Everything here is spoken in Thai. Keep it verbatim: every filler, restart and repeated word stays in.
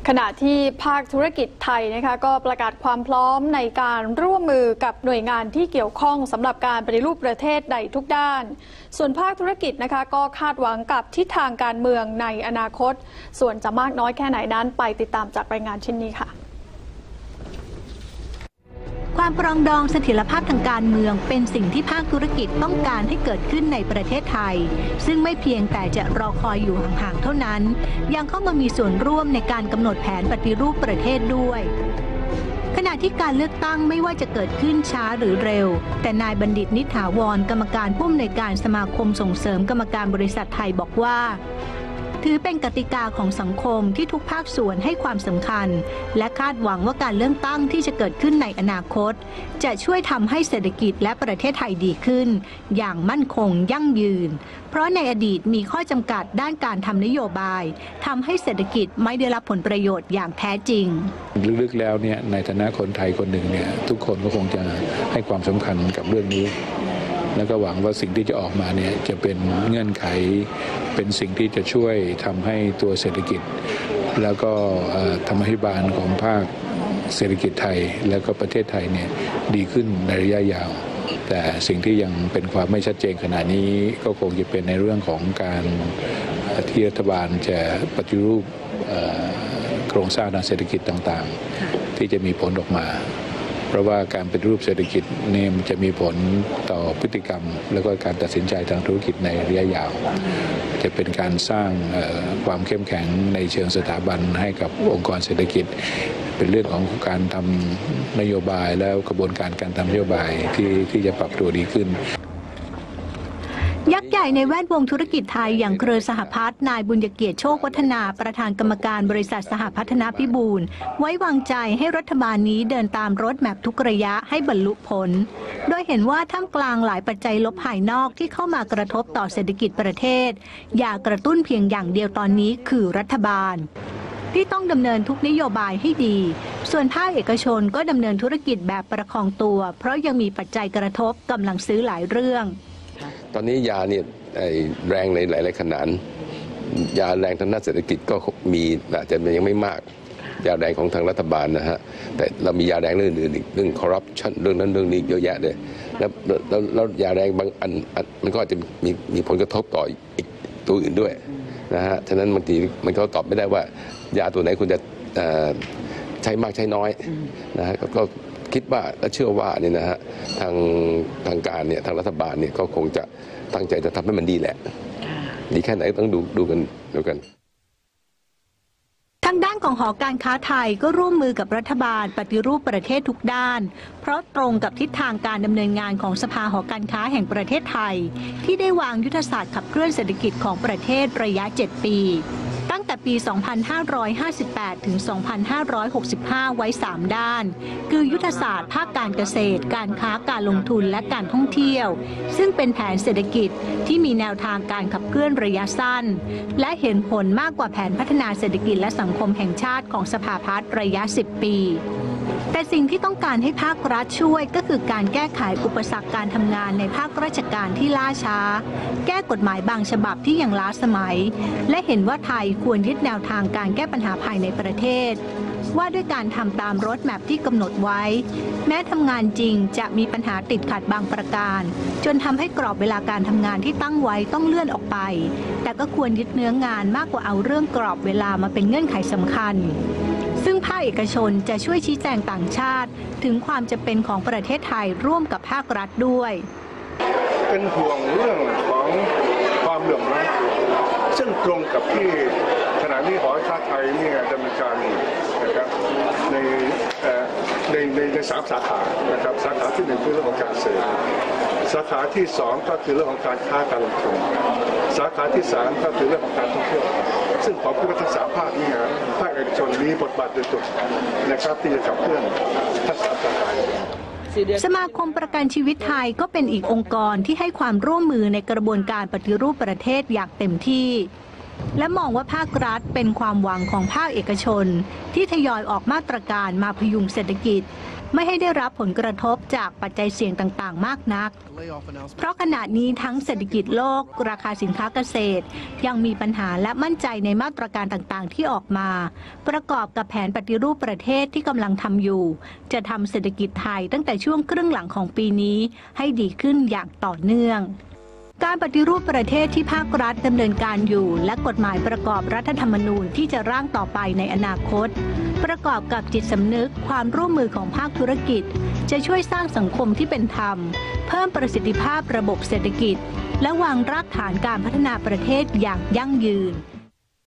ขณะที่ภาคธุรกิจไทยนะคะก็ประกาศความพร้อมในการร่วมมือกับหน่วยงานที่เกี่ยวข้องสำหรับการปฏิรูปประเทศในทุกด้านส่วนภาคธุรกิจนะคะก็คาดหวังกับทิศทางการเมืองในอนาคตส่วนจะมากน้อยแค่ไหนนั้นไปติดตามจากรายงานชิ้นนี้ค่ะความปรองดองเสถียรภาพทางการเมืองเป็นสิ่งที่ภาคธุรกิจต้องการให้เกิดขึ้นในประเทศไทยซึ่งไม่เพียงแต่จะรอคอยอยู่ห่างๆเท่านั้นยังเข้ามามีส่วนร่วมในการกำหนดแผนปฏิรูปประเทศด้วยขณะที่การเลือกตั้งไม่ว่าจะเกิดขึ้นช้าหรือเร็วแต่นายบัณฑิตนิษฐาวรกรรมการผู้อำนวยการสมาคมส่งเสริมกรรมการบริษัทไทยบอกว่าถือเป็นกติกาของสังคมที่ทุกภาคส่วนให้ความสำคัญและคาดหวังว่าการเลือกตั้งที่จะเกิดขึ้นในอนาคตจะช่วยทำให้เศรษฐกิจและประเทศไทยดีขึ้นอย่างมั่นคงยั่งยืนเพราะในอดีตมีข้อจำกัดด้านการทำนโยบายทำให้เศรษฐกิจไม่ได้รับผลประโยชน์อย่างแท้จริงลึกๆแล้วเนี่ยในฐานะคนไทยคนหนึ่งเนี่ยทุกคนก็คงจะให้ความสำคัญกับเรื่องนี้แล้วก็หวังว่าสิ่งที่จะออกมาเนี่ยจะเป็นเงื่อนไขเป็นสิ่งที่จะช่วยทำให้ตัวเศรษฐกิจแล้วก็ธรรมาภิบาลของภาคเศรษฐกิจไทยแล้วก็ประเทศไทยเนี่ยดีขึ้นในระยะยาวแต่สิ่งที่ยังเป็นความไม่ชัดเจนขณะนี้ก็คงจะเป็นในเรื่องของการที่รัฐบาลจะปฏิรูปโครงสร้างทางเศรษฐกิจต่างๆที่จะมีผลออกมาเพราะว่าการเป็นรูปเศรษฐกิจเนี่ยมันจะมีผลต่อพฤติกรรมแล้วก็การตัดสินใจทางธุรกิจในระยะยาวจะเป็นการสร้างความเข้มแข็งในเชิงสถาบันให้กับองค์กรเศรษฐกิจเป็นเรื่องของการทำนโยบายแล้วกระบวนการการทำนโยบายที่ที่จะปรับตัวดีขึ้นยักษ์ใหญ่ในแวดวงธุรกิจไทยอย่างเครือสหพัฒน์นายบุญเกียรติโชควัฒนาประธานกรรมการบริษัทสหพัฒนาพิบูลไว้วางใจให้รัฐบาลนี้เดินตามรถแมพทุกระยะให้บรรลุผลโดยเห็นว่าท่ามกลางหลายปัจจัยลบภายนอกที่เข้ามากระทบต่อเศรษฐกิจประเทศอย่ากระตุ้นเพียงอย่างเดียวตอนนี้คือรัฐบาลที่ต้องดำเนินทุกนโยบายให้ดีส่วนภาคเอกชนก็ดำเนินธุรกิจแบบประคองตัวเพราะยังมีปัจจัยกระทบกำลังซื้อหลายเรื่องตอนนี้ยาเนี่ยแรงในหลายๆขนาดยาแรงทางด้านเศรษฐกิจก็มีอาจจะยังไม่มากยาแรงของทางรัฐบาลนะฮะแต่เรามียาแรงเรื่องอื่นอีกเรื่องคอร์รัปชันเรื่องนั้นเรื่องนี้เยอะแยะเลยแล้วแล้วแล้วยาแรงบางอันมันก็อาจจะมีมีผลกระทบต่ออีกตัวอื่นด้วยนะฮะฉะนั้นบางทีมันก็ตอบไม่ได้ว่ายาตัวไหนคุณจะใช้มากใช้น้อยนะฮะก็คิดว่าและเชื่อว่าเนี่ยนะฮะทางทางการเนี่ยทางรัฐบาลเนี่ยก็คงจะตั้งใจจะทำให้มันดีแหละดีแค่ไหนต้องดูดูกันดูกันทางด้านของหอการค้าไทยก็ร่วมมือกับรัฐบาลปฏิรูปประเทศทุกด้านเพราะตรงกับทิศทางการดำเนินงานของสภาหอการค้าแห่งประเทศไทยที่ได้วางยุทธศาสตร์ขับเคลื่อนเศรษฐกิจของประเทศระยะเจ็ดปีตั้งแต่ปี สองพันห้าร้อยห้าสิบแปด ถึง สองพันห้าร้อยหกสิบห้า ไว้ สาม ด้านคือยุทธศาสตร์ภาคการเกษตรการค้าการลงทุนและการท่องเที่ยวซึ่งเป็นแผนเศรษฐกิจที่มีแนวทางการขับเคลื่อนระยะสั้นและเห็นผลมากกว่าแผนพัฒนาเศรษฐกิจและสังคมแห่งชาติของสภาพัฒน์ระยะ สิบ ปีแต่สิ่งที่ต้องการให้ภาครัฐช่วยก็คือการแก้ไขอุปสรรคการทำงานในภาคราชการที่ล่าช้าแก้กฎหมายบางฉบับที่ยังล้าสมัยและเห็นว่าไทยควรยึดแนวทางการแก้ปัญหาภายในประเทศว่าด้วยการทำตามรถแมพที่กำหนดไว้แม้ทำงานจริงจะมีปัญหาติดขัดบางประการจนทำให้กรอบเวลาการทำงานที่ตั้งไว้ต้องเลื่อนออกไปแต่ก็ควรยึดเนื้องานมากกว่าเอาเรื่องกรอบเวลามาเป็นเงื่อนไขสำคัญซึ่งภาคเอกชนจะช่วยชี้แจงต่างชาติถึงความจำเป็นของประเทศไทยร่วมกับภาครัฐด้วยเป็นห่วงเรื่องของความเหลื่อมล้ำซึ่งตรงกับที่ขณะนี้หอการค้าไทยเนี่ยดำเนินการนะครับในในในในสามสาขานะครับสาขาที่หนึ่งคือเรื่องของการเกษตรสาขาที่สองก็คือเรื่องของการค้าการลงทุนสาขาที่สามก็คือเรื่องของการท่องเที่ยวซึ่งผมคิดว่าทั้งสามภาคนี้นะภาคเอกชนมีบทบาทโดยตรงนะครับที่จะขับเคลื่อนทั้งสามสาขาสมาคมประกันชีวิตไทยก็เป็นอีกองค์กรที่ให้ความร่วมมือในกระบวนการปฏิรูปประเทศอย่างเต็มที่และมองว่าภาครัฐเป็นความหวังของภาคเอกชนที่ทยอยออกมาตรการมาพยุงเศรษฐกิจไม่ให้ได้รับผลกระทบจากปัจจัยเสี่ยงต่างๆมากนักเพราะขณะนี้ทั้งเศรษฐกิจโลกราคาสินค้าเกษตรยังมีปัญหาและมั่นใจในมาตรการต่างๆที่ออกมาประกอบกับแผนปฏิรูปประเทศที่กำลังทำอยู่จะทำเศรษฐกิจไทยตั้งแต่ช่วงครึ่งหลังของปีนี้ให้ดีขึ้นอย่างต่อเนื่องการปฏิรูปประเทศที่ภาครัฐดำเนินการอยู่และกฎหมายประกอบรัฐธรรมนูญที่จะร่างต่อไปในอนาคตประกอบกับจิตสำนึกความร่วมมือของภาคธุรกิจจะช่วยสร้างสังคมที่เป็นธรรมเพิ่มประสิทธิภาพระบบเศรษฐกิจและวางรากฐานการพัฒนาประเทศอย่างยั่งยืน